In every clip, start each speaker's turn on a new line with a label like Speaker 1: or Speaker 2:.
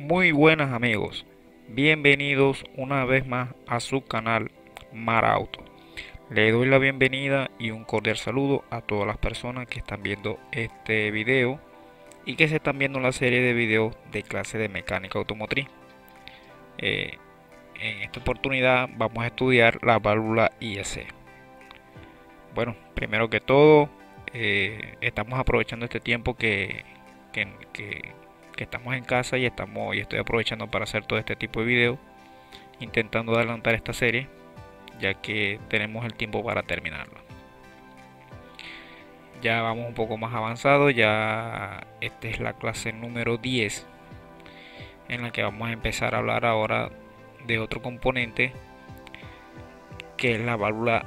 Speaker 1: Muy buenas amigos, bienvenidos una vez más a su canal Mar Auto. Le doy la bienvenida y un cordial saludo a todas las personas que están viendo este video y que se están viendo la serie de videos de clase de mecánica automotriz. Eh, en esta oportunidad vamos a estudiar la válvula IEC. Bueno, primero que todo, estamos aprovechando este tiempo que, que- que estamos en casa y estoy aprovechando para hacer todo este tipo de videos, intentando adelantar esta serie, ya que tenemos el tiempo para terminarla. Ya vamos un poco más avanzado, ya esta es la clase número 10, en la que vamos a empezar a hablar ahora de otro componente, que es la válvula,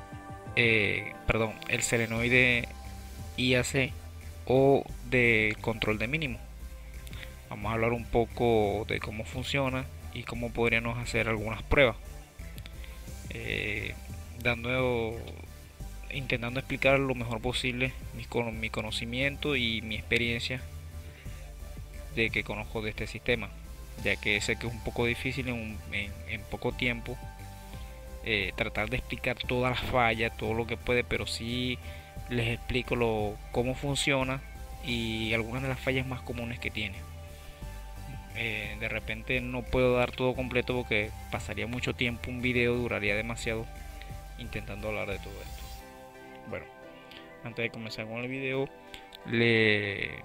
Speaker 1: el solenoide IAC o de control de mínimo. Vamos a hablar un poco de cómo funciona y cómo podríamos hacer algunas pruebas, eh, dando intentando explicar lo mejor posible mi conocimiento y mi experiencia de que conozco de este sistema, ya que sé que es un poco difícil en poco tiempo tratar de explicar todas las fallas, todo lo que puede, pero sí les explico cómo funciona y algunas de las fallas más comunes que tiene. De repente no puedo dar todo completo porque pasaría mucho tiempo, un video duraría demasiado intentando hablar de todo esto. Bueno, antes de comenzar con el video, le,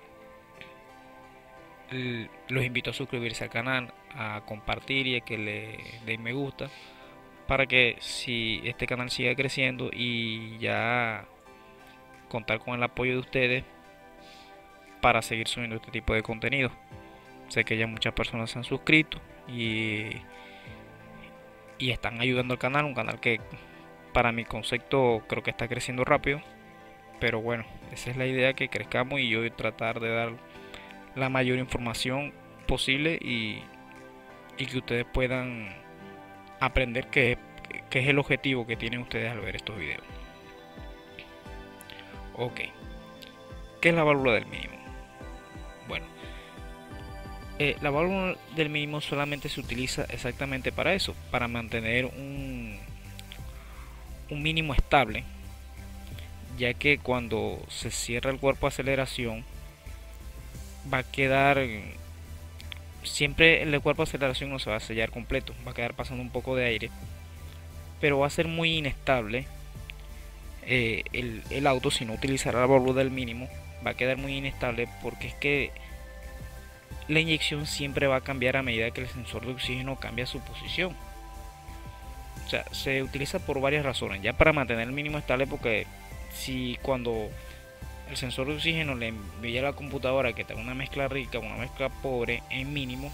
Speaker 1: los invito a suscribirse al canal, a compartir y a que le den me gusta para que si este canal siga creciendo y ya contar con el apoyo de ustedes para seguir subiendo este tipo de contenido. Sé que ya muchas personas se han suscrito y están ayudando al canal, un canal que para mi concepto creo que está creciendo rápido, pero bueno, esa es la idea, que crezcamos y yo tratar de dar la mayor información posible y que ustedes puedan aprender qué es el objetivo que tienen ustedes al ver estos videos. Ok, ¿qué es la válvula del mínimo? Bueno, la válvula del mínimo solamente se utiliza exactamente para eso, para mantener un mínimo estable, ya que cuando se cierra el cuerpo de aceleración va a quedar siempre, el cuerpo de aceleración no se va a sellar completo, va a quedar pasando un poco de aire, pero va a ser muy inestable. El auto, si no utilizará la válvula del mínimo, va a quedar muy inestable, porque es que la inyección siempre va a cambiar a medida que el sensor de oxígeno cambia su posición. O sea, se utiliza por varias razones, ya para mantener el mínimo estable, porque si cuando el sensor de oxígeno le envía a la computadora que tenga una mezcla rica, una mezcla pobre en mínimo,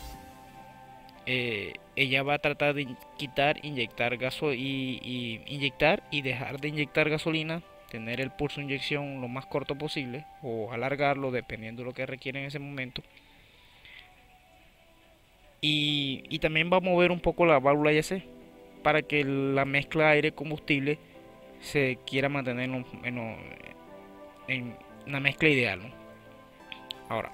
Speaker 1: ella va a tratar de quitar, inyectar inyectar y dejar de inyectar gasolina, tener el pulso de inyección lo más corto posible o alargarlo dependiendo de lo que requiere en ese momento. Y también va a mover un poco la válvula IAC para que la mezcla aire-combustible se quiera mantener en una mezcla ideal, ¿no? Ahora,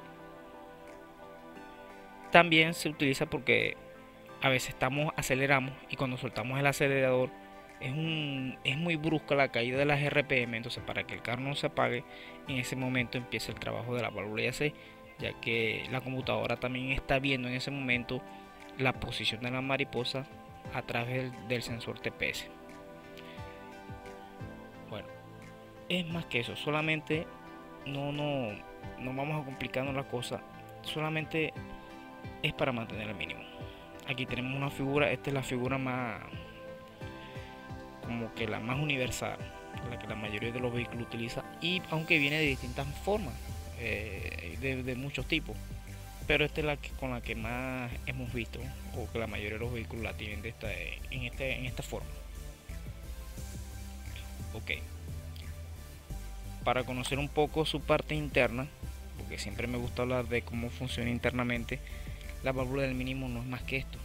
Speaker 1: también se utiliza porque a veces aceleramos y cuando soltamos el acelerador es muy brusca la caída de las RPM, entonces para que el carro no se apague, en ese momento empieza el trabajo de la válvula IAC, ya que la computadora también está viendo en ese momento la posición de la mariposa a través del sensor TPS. Bueno, es más que eso, solamente no vamos a complicarnos la cosa, solamente es para mantener el mínimo. Aquí tenemos una figura, esta es la figura más, como que la más universal, la que la mayoría de los vehículos utiliza, y aunque viene de distintas formas, de muchos tipos, pero esta es con la que más hemos visto, o que la mayoría de los vehículos la tienen en esta forma. Ok, para conocer un poco su parte interna, porque siempre me gusta hablar de cómo funciona internamente, la válvula del mínimo no es más que esto.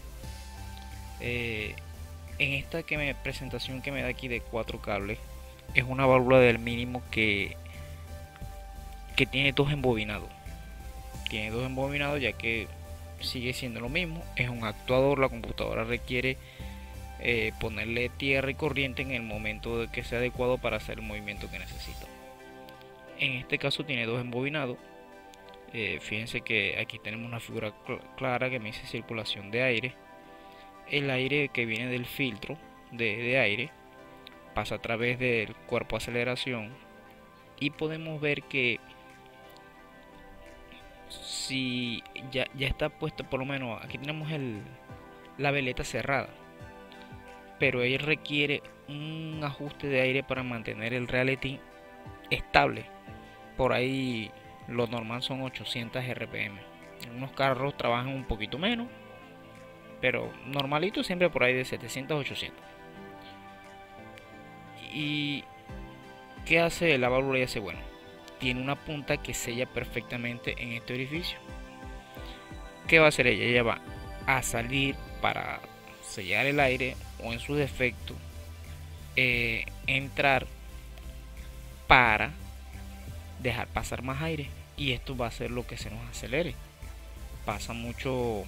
Speaker 1: En esta presentación que me da aquí de 4 cables, es una válvula del mínimo que tiene dos embobinados. Tiene dos embobinados, ya que sigue siendo lo mismo, es un actuador. La computadora requiere ponerle tierra y corriente en el momento de que sea adecuado para hacer el movimiento que necesita. En este caso tiene dos embobinados. Fíjense que aquí tenemos una figura clara que me dice circulación de aire. El aire que viene del filtro de aire pasa a través del cuerpo de aceleración, y podemos ver que si ya está puesto, por lo menos aquí tenemos la veleta cerrada, pero él requiere un ajuste de aire para mantener el reality estable. Por ahí lo normal son 800 RPM. Unos carros trabajan un poquito menos, pero normalito siempre por ahí de 700 a 800. ¿Y qué hace la válvula IAC? Bueno, tiene una punta que sella perfectamente en este orificio. ¿Qué va a hacer ella? Ella va a salir para sellar el aire, o en su defecto entrar para dejar pasar más aire, y esto va a hacer lo que se nos acelere. Pasa mucho,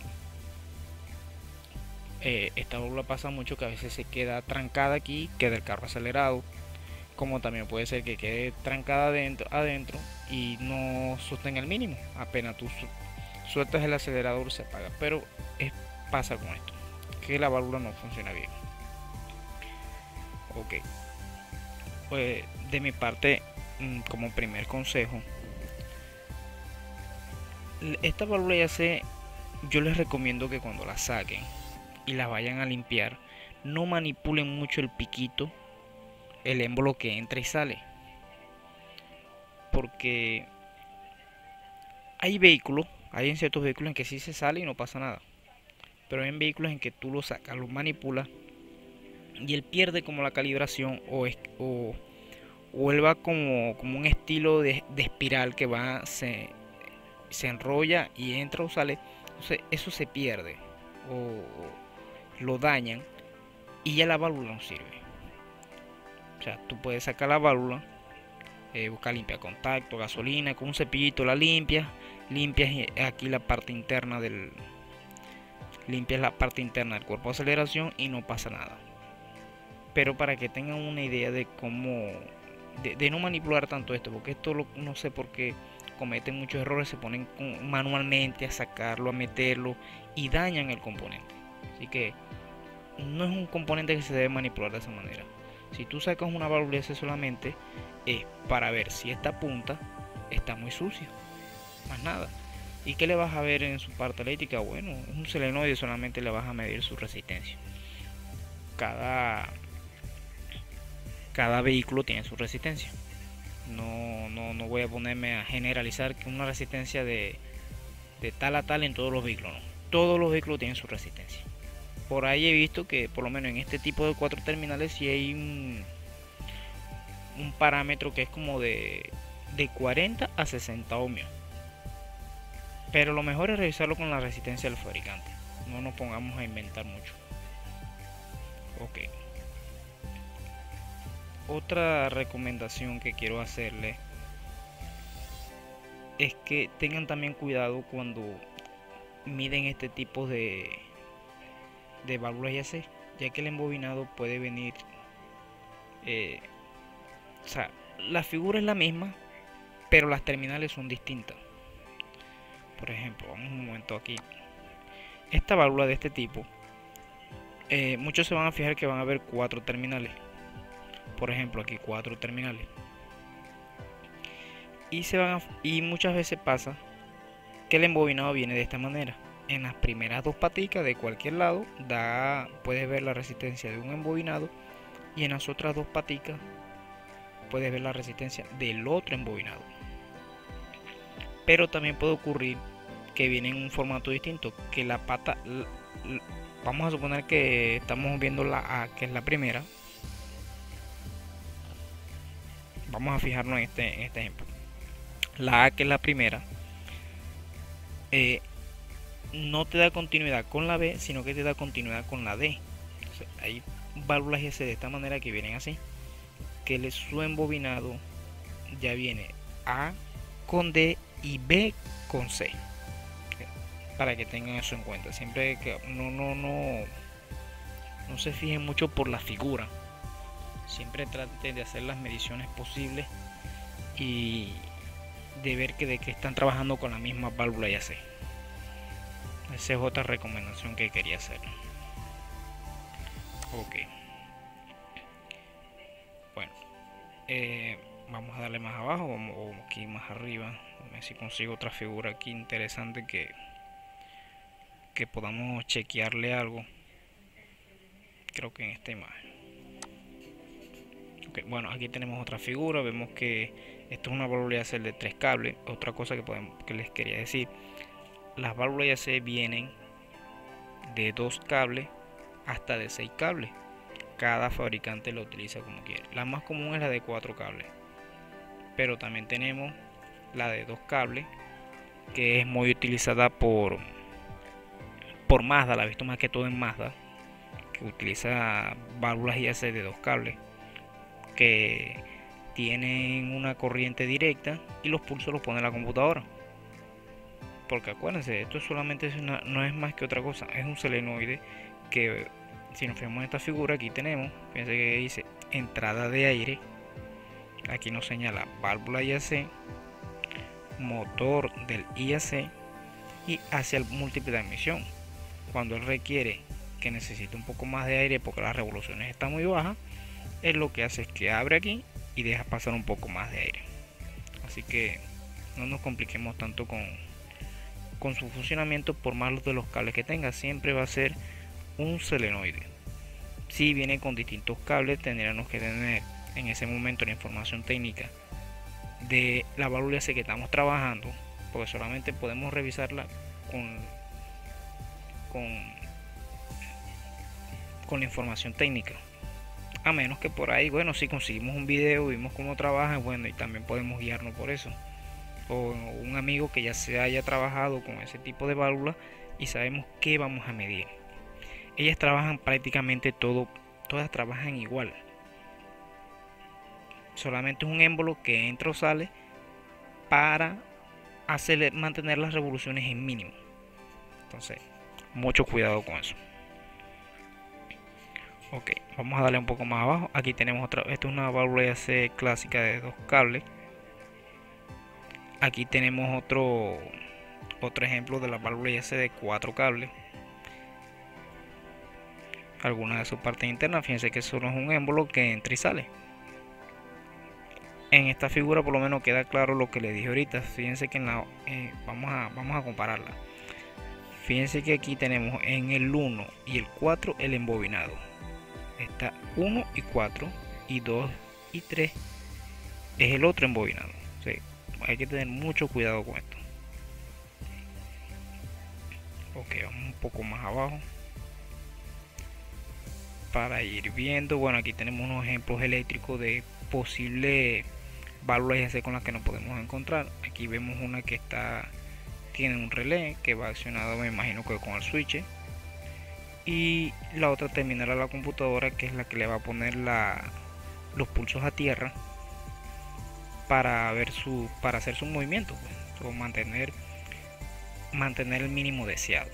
Speaker 1: esta válvula pasa mucho que a veces se queda trancada aquí, queda el carro acelerado, como también puede ser que quede trancada adentro y no sostenga el mínimo. Apenas tú sueltas el acelerador se apaga. Pero pasa con esto, que la válvula no funciona bien. Ok, pues de mi parte, como primer consejo, esta válvula ya sé, yo les recomiendo que cuando la saquen y la vayan a limpiar, no manipulen mucho el piquito, el émbolo que entra y sale, porque hay en ciertos vehículos en que sí se sale y no pasa nada, pero hay vehículos en que tú lo sacas, lo manipulas y él pierde como la calibración, o él va como un estilo de espiral que va, se enrolla y entra o sale. Entonces eso se pierde o lo dañan, y ya la válvula no sirve. O sea, tú puedes sacar la válvula, buscar limpia contacto, gasolina, con un cepillito la limpias aquí la parte interna limpias la parte interna del cuerpo de aceleración y no pasa nada. Pero para que tengan una idea de cómo de no manipular tanto esto, porque esto no sé por qué cometen muchos errores, se ponen manualmente a sacarlo, a meterlo, y dañan el componente. Así que no es un componente que se debe manipular de esa manera. Si tú sacas una válvula solamente es para ver si esta punta está muy sucia, más nada. ¿Y qué le vas a ver en su parte eléctrica? Bueno, es un solenoide, solamente le vas a medir su resistencia. Cada vehículo tiene su resistencia. No voy a ponerme a generalizar que una resistencia de tal a tal en todos los vehículos. No. Todos los vehículos tienen su resistencia. Por ahí he visto que por lo menos en este tipo de 4 terminales sí hay un parámetro que es como de 40 a 60 ohmios. Pero lo mejor es revisarlo con la resistencia del fabricante. No nos pongamos a inventar mucho. Ok. Otra recomendación que quiero hacerle es que tengan también cuidado cuando miden este tipo de válvulas ya que el embobinado puede venir, o sea, la figura es la misma, pero las terminales son distintas. Por ejemplo, vamos un momento aquí. Esta válvula de este tipo, muchos se van a fijar que van a haber 4 terminales. Por ejemplo, aquí 4 terminales. Y muchas veces pasa que el embobinado viene de esta manera. En las primeras 2 paticas de cualquier lado puedes ver la resistencia de un embobinado, y en las otras 2 paticas puedes ver la resistencia del otro embobinado. Pero también puede ocurrir que viene en un formato distinto, que la pata, vamos a suponer que estamos viendo la A, que es la primera. Vamos a fijarnos en este ejemplo. La A, que es la primera, no te da continuidad con la B, sino que te da continuidad con la D. O sea, hay válvulas S de esta manera que vienen así, que su embobinado ya viene A con D y B con C. para que tengan eso en cuenta. Siempre que no se fijen mucho por la figura, siempre traten de hacer las mediciones posibles y de ver que de que están trabajando con la misma válvula y así. Esa es otra recomendación que quería hacer. Ok, bueno, vamos a darle más abajo o aquí más arriba. A ver si consigo otra figura aquí interesante que podamos chequearle algo. Creo que en esta imagen. Okay, bueno, aquí tenemos otra figura. Vemos que esto es una válvula AC de 3 cables. Otra cosa que les quería decir, las válvulas AC vienen de 2 cables hasta de 6 cables. Cada fabricante lo utiliza como quiere. La más común es la de 4 cables, pero también tenemos la de 2 cables, que es muy utilizada por Mazda. La he visto más que todo en Mazda, que utiliza válvulas IAC de 2 cables que tienen una corriente directa y los pulsos los pone la computadora. Porque acuérdense, esto solamente no es más que otra cosa, es un solenoide que, si nos fijamos en esta figura, aquí tenemos, fíjense que dice entrada de aire, aquí nos señala válvula IAC, motor del IAC y hacia el múltiple de admisión. Cuando él requiere que necesite un poco más de aire porque las revoluciones están muy bajas, él lo que hace es que abre aquí y deja pasar un poco más de aire. Así que no nos compliquemos tanto con su funcionamiento. Por más de los cables que tenga, siempre va a ser un solenoide. Si viene con distintos cables, tendríamos que tener en ese momento la información técnica de la válvula que estamos trabajando, porque solamente podemos revisarla con, con la información técnica. A menos que por ahí, bueno, si conseguimos un video, vimos cómo trabaja, bueno, y también podemos guiarnos por eso. O un amigo que ya se haya trabajado con ese tipo de válvulas y sabemos qué vamos a medir. Ellas trabajan prácticamente todo, todas trabajan igual. Solamente es un émbolo que entra o sale para mantener las revoluciones en mínimo. Entonces, mucho cuidado con eso. Ok, vamos a darle un poco más abajo. Aquí tenemos otra. Esta es una válvula AC clásica de 2 cables. Aquí tenemos otro ejemplo de la válvula AC de 4 cables. Algunas de sus partes internas, fíjense que solo es un émbolo que entra y sale. En esta figura por lo menos queda claro lo que les dije ahorita. Fíjense que vamos a compararla. Fíjense que aquí tenemos en el 1 y el 4 el embobinado. Está 1 y 4 y 2 y 3 es el otro embobinado. Sí, hay que tener mucho cuidado con esto. Ok, vamos un poco más abajo para ir viendo. Bueno, aquí tenemos unos ejemplos eléctricos de posibles válvulas IAC con las que nos podemos encontrar. Aquí vemos una que tiene un relé que va accionado, me imagino que con el switch, y la otra terminal a la computadora, que es la que le va a poner los pulsos a tierra para hacer su movimiento, pues, o mantener el mínimo deseado.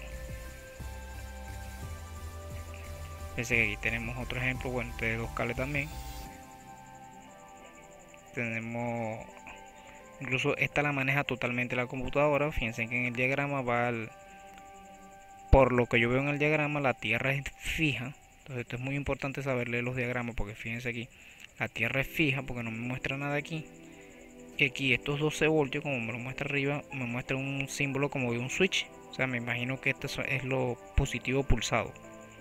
Speaker 1: Fíjense que aquí tenemos otro ejemplo, bueno, de 2 cables también. Tenemos, incluso esta la maneja totalmente la computadora. Fíjense que en el diagrama por lo que yo veo en el diagrama, la tierra es fija. Entonces esto es muy importante saber leer los diagramas, porque fíjense aquí, la tierra es fija porque no me muestra nada aquí. Y aquí estos 12 voltios, como me lo muestra arriba, me muestra un símbolo como de un switch. O sea, me imagino que esto es lo positivo pulsado.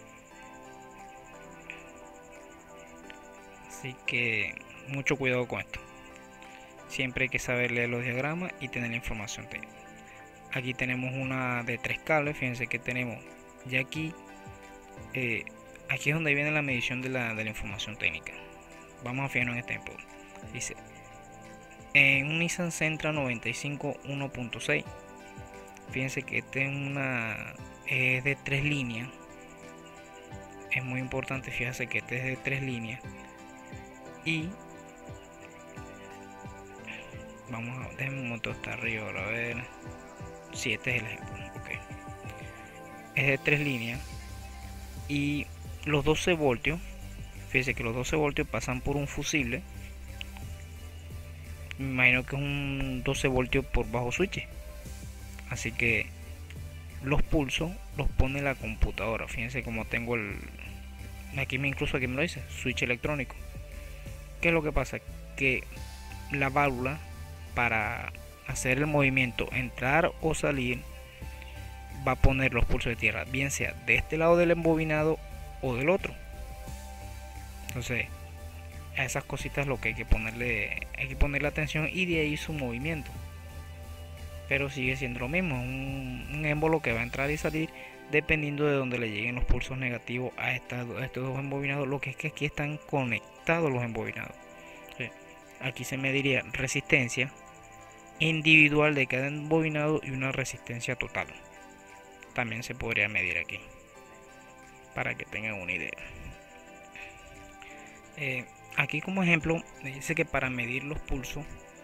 Speaker 1: Así que mucho cuidado con esto. Siempre hay que saber leer los diagramas y tener la información técnica. Aquí tenemos una de 3 cables. Fíjense que tenemos ya aquí aquí es donde viene la medición de la información técnica. Vamos a fijarnos en este ejemplo. Dice en un Nissan Sentra 95 1.6. Fíjense que este es de 3 líneas. Es muy importante, fíjense que este es de 3 líneas. Y vamos a déjenme un momento hasta arriba, a ver si este es el ejemplo. Okay. es de 3 líneas y los 12 voltios, fíjense que los 12 voltios pasan por un fusible. Me imagino que es un 12 voltios por bajo switch, así que los pulsos los pone la computadora. Fíjense como tengo incluso aquí me lo dice, switch electrónico. ¿Qué es lo que pasa? Que la válvula, para hacer el movimiento entrar o salir, va a poner los pulsos de tierra, bien sea de este lado del embobinado o del otro. Entonces a esas cositas lo que hay que ponerle atención, y de ahí su movimiento. Pero sigue siendo lo mismo, un émbolo que va a entrar y salir dependiendo de donde le lleguen los pulsos negativos a estos dos embobinados. Lo que es que aquí están conectados los embobinados. Aquí se mediría resistencia individual de cada embobinado y una resistencia total. También se podría medir aquí, para que tengan una idea. Aquí como ejemplo me dice que para medir los pulsos,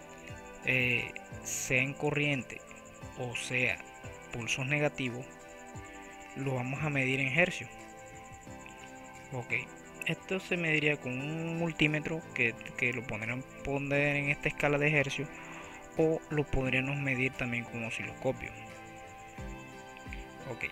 Speaker 1: sea en corriente o sea pulsos negativos, lo vamos a medir en hercios. Ok, esto se mediría con un multímetro que lo podrían poner en esta escala de hercios, o lo podríamos medir también con osciloscopio. Ok,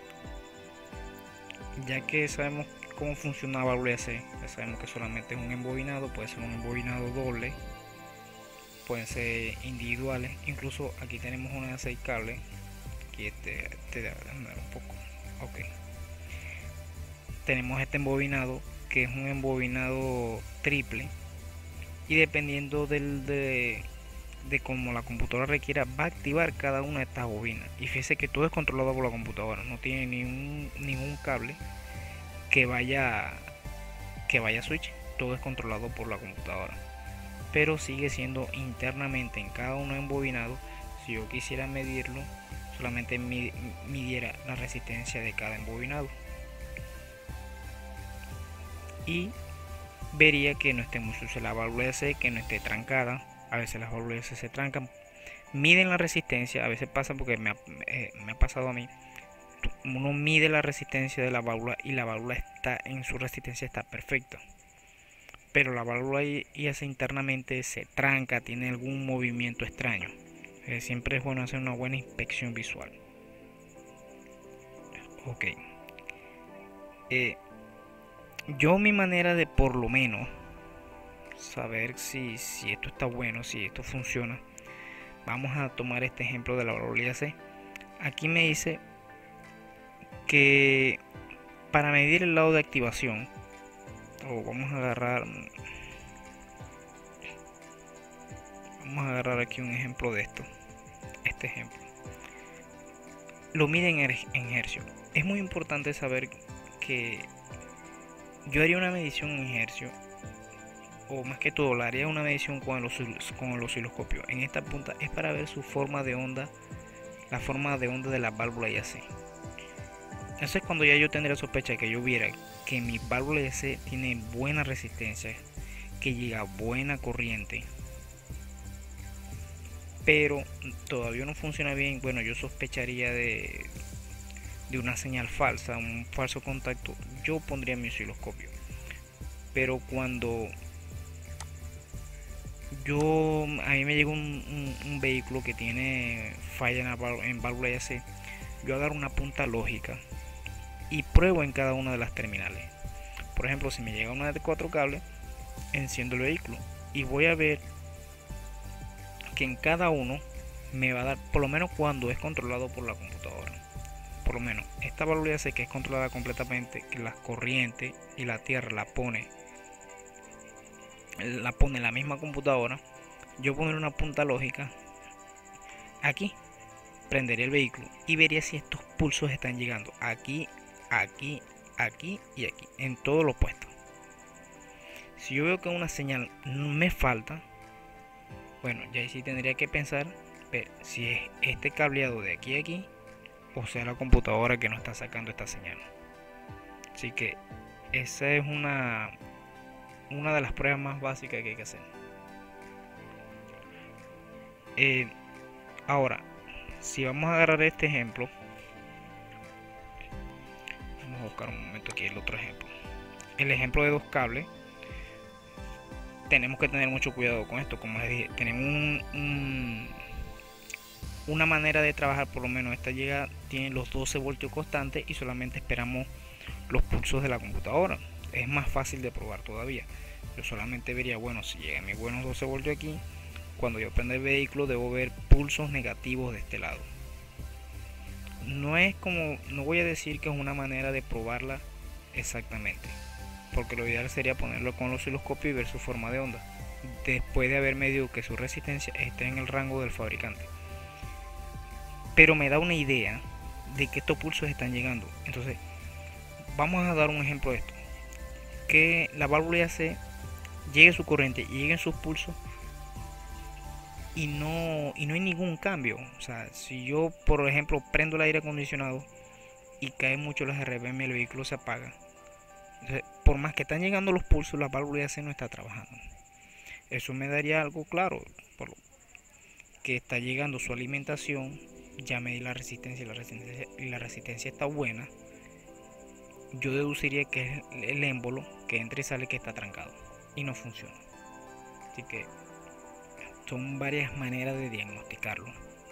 Speaker 1: ya que sabemos cómo funciona la válvula AC, ya sabemos que solamente es un embobinado, puede ser un embobinado doble, pueden ser individuales. Incluso aquí tenemos una de 6 cables. Aquí un poco. Ok, tenemos este embobinado que es un embobinado triple, y dependiendo de cómo la computadora requiera, va a activar cada una de estas bobinas. Y fíjese que todo es controlado por la computadora, no tiene ningún cable que vaya a switch, todo es controlado por la computadora, pero sigue siendo internamente en cada uno embobinado. Si yo quisiera medirlo, solamente midiera la resistencia de cada embobinado y vería que no esté muy sucia la válvula AC, que no esté trancada. A veces las válvulas AC se trancan, miden la resistencia, a veces pasa porque me ha pasado a mí. Uno mide la resistencia de la válvula y la válvula está en su resistencia, está perfecta, pero la válvula AC internamente se tranca, tiene algún movimiento extraño. Siempre es bueno hacer una buena inspección visual. Ok, yo mi manera de por lo menos saber si esto está bueno, si esto funciona, vamos a tomar este ejemplo de la válvula AC. Aquí me dice que para medir el lado de activación, o vamos a agarrar aquí un ejemplo de esto. Este ejemplo lo miden en hercios. Es muy importante saber que yo haría una medición en hercios, o más que todo, la haría una medición con el osciloscopio. En esta punta es para ver su forma de onda, la forma de onda de la válvula AC. Entonces, cuando ya yo tendría sospecha de que yo viera que mi válvula AC tiene buena resistencia, que llega buena corriente, pero todavía no funciona bien, bueno, yo sospecharía de una señal falsa, un falso contacto, yo pondría mi osciloscopio. Pero cuando a mí me llega un vehículo que tiene falla en válvula AC, yo agarro una punta lógica y pruebo en cada una de las terminales. Por ejemplo, si me llega una de 4 cables, enciendo el vehículo y voy a ver que en cada uno me va a dar, por lo menos cuando es controlado por la computadora, por lo menos esta válvula AC que es controlada completamente, que las corrientes y la tierra la pone la misma computadora, yo pondré una punta lógica aquí, prendería el vehículo y vería si estos pulsos están llegando aquí, aquí, aquí y aquí, en todos los puestos. Si yo veo que una señal me falta, bueno, ya ahí sí tendría que pensar ver si es este cableado de aquí a aquí, o sea la computadora que no está sacando esta señal. Así que esa es una de las pruebas más básicas que hay que hacer. Ahora, si vamos a agarrar este ejemplo, buscar un momento aquí el otro ejemplo. El ejemplo de dos cables, tenemos que tener mucho cuidado con esto. Como les dije, tenemos una manera de trabajar. Por lo menos esta tiene los 12 voltios constantes y solamente esperamos los pulsos de la computadora. Es más fácil de probar todavía. Yo solamente vería, bueno, si llegan mis buenos 12 voltios aquí, cuando yo prenda el vehículo debo ver pulsos negativos de este lado. No voy a decir que es una manera de probarla exactamente, porque lo ideal sería ponerlo con el osciloscopio y ver su forma de onda, después de haber medido que su resistencia esté en el rango del fabricante. Pero me da una idea de que estos pulsos están llegando. Entonces, vamos a dar un ejemplo de esto. Que la válvula AC llegue su corriente y lleguen sus pulsos y no hay ningún cambio. O sea, si yo, por ejemplo, prendo el aire acondicionado y caen mucho las RPM, el vehículo se apaga. Entonces, por más que están llegando los pulsos, la válvula AC no está trabajando. Eso me daría algo claro, por lo que está llegando su alimentación. Ya medí la resistencia y la resistencia está buena. Yo deduciría que es el émbolo que entra y sale que está trancado y no funciona. Así que son varias maneras de diagnosticarlo.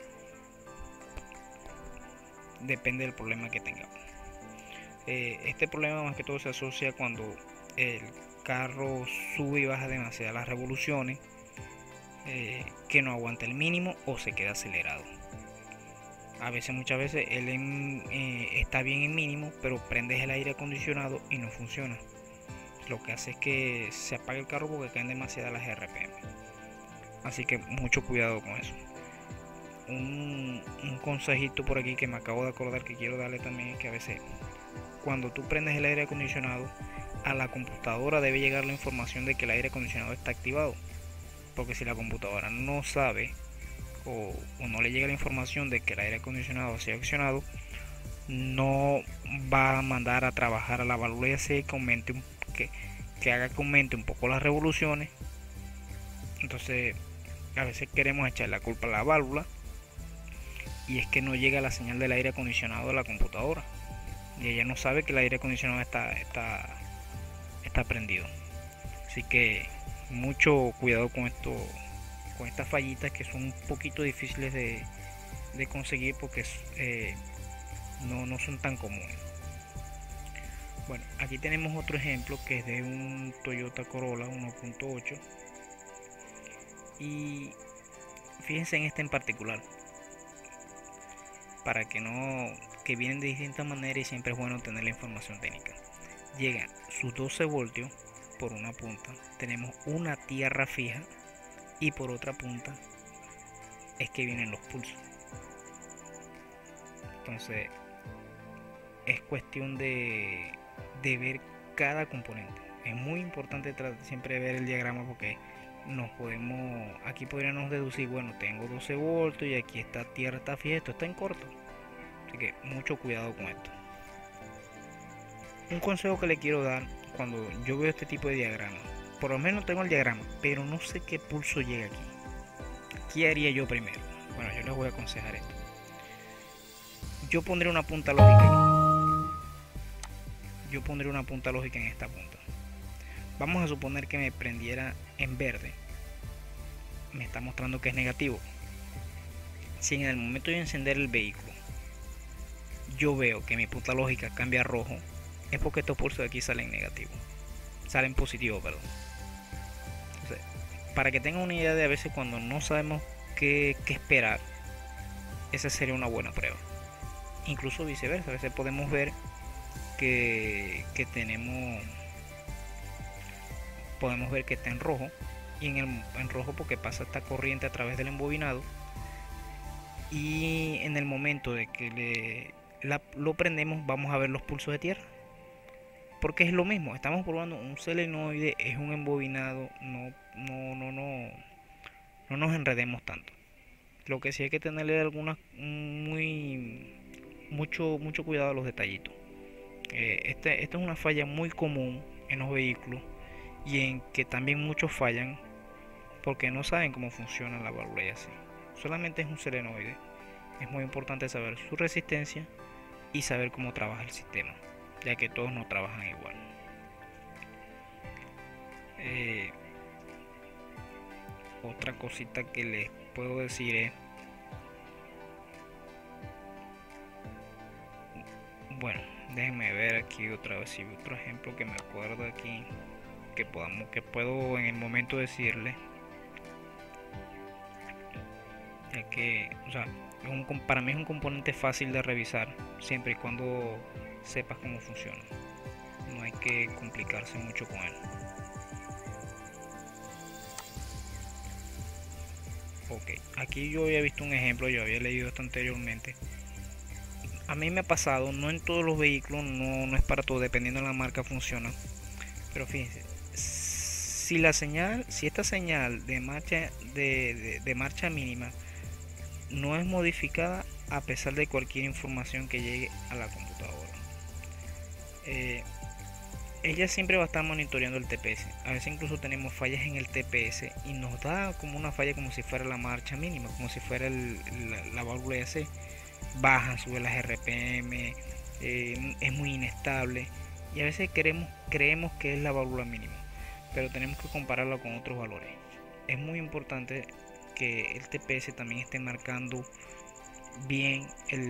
Speaker 1: Depende del problema que tengamos. Este problema más que todo se asocia cuando el carro sube y baja demasiado las revoluciones, que no aguanta el mínimo o se queda acelerado. Muchas veces él está bien en mínimo, pero prendes el aire acondicionado y no funciona. Lo que hace es que se apague el carro porque caen demasiadas las RPM. Así que mucho cuidado con eso. Un consejito por aquí que me acabo de acordar que quiero darle también es que a veces cuando tú prendes el aire acondicionado, a la computadora debe llegar la información de que el aire acondicionado está activado. Porque si la computadora no sabe o no le llega la información de que el aire acondicionado se ha accionado, no va a mandar a trabajar a la válvula AC que haga que aumente un poco las revoluciones. Entonces a veces queremos echar la culpa a la válvula y es que no llega la señal del aire acondicionado a la computadora y ella no sabe que el aire acondicionado está prendido. Así que mucho cuidado con esto, con estas fallitas que son un poquito difíciles de conseguir porque no son tan comunes. Bueno, aquí tenemos otro ejemplo que es de un Toyota Corolla 1.8 y fíjense en este en particular, para que vienen de distintas maneras y siempre es bueno tener la información técnica. Llegan sus 12 voltios por una punta, tenemos una tierra fija y por otra punta es que vienen los pulsos. Entonces es cuestión de ver cada componente. Es muy importante siempre ver el diagrama porque aquí podríamos deducir, bueno, tengo 12 voltios y aquí esta tierra está fija, esto está en corto. Así que mucho cuidado con esto. Un consejo que le quiero dar cuando yo veo este tipo de diagrama, por lo menos tengo el diagrama, pero no sé qué pulso llega aquí. ¿Qué haría yo primero? Bueno, yo les voy a aconsejar esto. Yo pondré una punta lógica aquí. Yo pondré una punta lógica en esta punta. Vamos a suponer que me prendiera en verde. Me está mostrando que es negativo. Si en el momento de encender el vehículo yo veo que mi punta lógica cambia a rojo, es porque estos pulsos de aquí salen negativos. Salen positivos, perdón. Entonces, para que tengan una idea de a veces cuando no sabemos qué esperar, esa sería una buena prueba. Incluso viceversa, a veces podemos ver que podemos ver que está en rojo y en rojo porque pasa esta corriente a través del embobinado y en el momento de que lo prendemos vamos a ver los pulsos de tierra porque es lo mismo, estamos probando un solenoide, es un embobinado, no nos enredemos tanto. Lo que sí hay que tenerle mucho cuidado a los detallitos. Esta es una falla muy común en los vehículos y en que también muchos fallan porque no saben cómo funciona la válvula y así. Solamente es un solenoide. Es muy importante saber su resistencia y saber cómo trabaja el sistema. ya que todos no trabajan igual. Otra cosita que les puedo decir es, bueno, déjenme ver aquí otra vez si otro ejemplo que me acuerdo aquí que puedo en el momento decirle, ya que, o sea, para mí es un componente fácil de revisar siempre y cuando sepas cómo funciona. No hay que complicarse mucho con él. Ok, aquí yo había visto un ejemplo, yo había leído esto anteriormente. A mí me ha pasado, no en todos los vehículos, no es para todo, dependiendo de la marca funciona. Pero fíjense, si esta señal de marcha de marcha mínima no es modificada a pesar de cualquier información que llegue a la computadora, ella siempre va a estar monitoreando el TPS. A veces incluso tenemos fallas en el TPS y nos da como una falla como si fuera la marcha mínima, como si fuera la válvula AC. Baja, sube las RPM, es muy inestable y a veces creemos que es la válvula mínima, pero tenemos que compararla con otros valores. Es muy importante que el TPS también esté marcando bien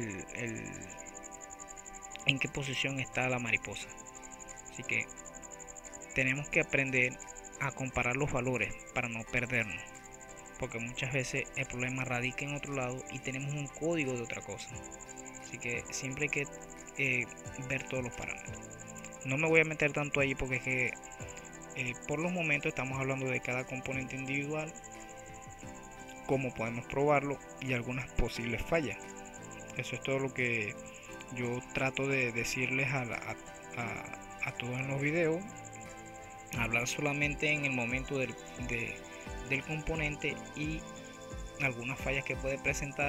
Speaker 1: en qué posición está la mariposa. Así que tenemos que aprender a comparar los valores para no perdernos, porque muchas veces el problema radica en otro lado y tenemos un código de otra cosa. Así que siempre hay que ver todos los parámetros. No me voy a meter tanto ahí porque es que por los momentos estamos hablando de cada componente individual, cómo podemos probarlo y algunas posibles fallas. Eso es todo lo que yo trato de decirles a todos en los videos. Hablar solamente en el momento del componente y algunas fallas que puede presentar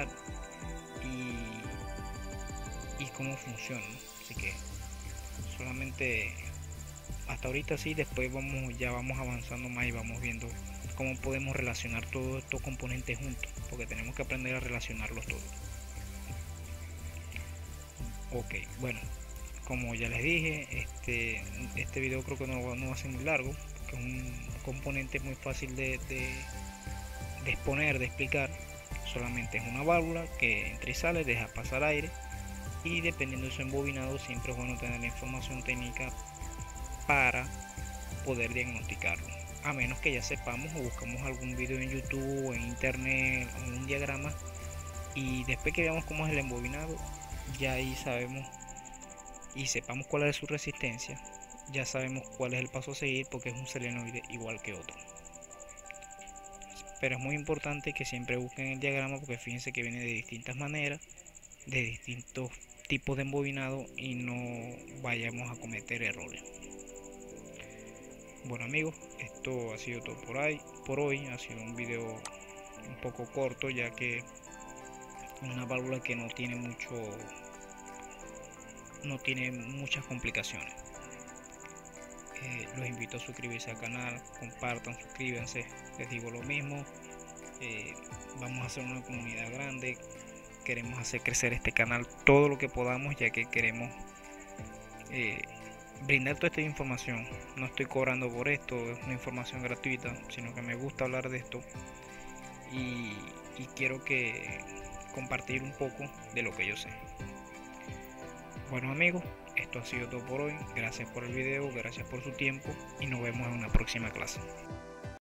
Speaker 1: y cómo funciona. Así que solamente hasta ahorita sí, después ya vamos avanzando más y vamos viendo cómo podemos relacionar todos estos componentes juntos, porque tenemos que aprender a relacionarlos todos. Ok, bueno, como ya les dije, este video creo que no va a ser muy largo, porque es un componente muy fácil de exponer, de explicar. Solamente es una válvula que entra y sale, deja pasar aire, y dependiendo de su embobinado siempre es bueno tener la información técnica para poder diagnosticarlo, a menos que ya sepamos o buscamos algún video en YouTube o en internet o un diagrama, y después que veamos cómo es el embobinado, ya ahí sabemos y sepamos cuál es su resistencia, ya sabemos cuál es el paso a seguir, porque es un solenoide igual que otro. Pero es muy importante que siempre busquen el diagrama, porque fíjense que viene de distintas maneras, de distintos tipos de embobinado, y no vayamos a cometer errores. Bueno amigos, esto ha sido todo por hoy. Ha sido un video un poco corto, ya que una válvula que no tiene muchas complicaciones. Los invito a suscribirse al canal, compartan, suscríbanse, les digo lo mismo. Vamos a hacer una comunidad grande, queremos hacer crecer este canal todo lo que podamos, ya que queremos brindar toda esta información. No estoy cobrando por esto, es una información gratuita, sino que me gusta hablar de esto y quiero compartir un poco de lo que yo sé. Bueno amigos, esto ha sido todo por hoy. Gracias por el video, gracias por su tiempo y nos vemos en una próxima clase.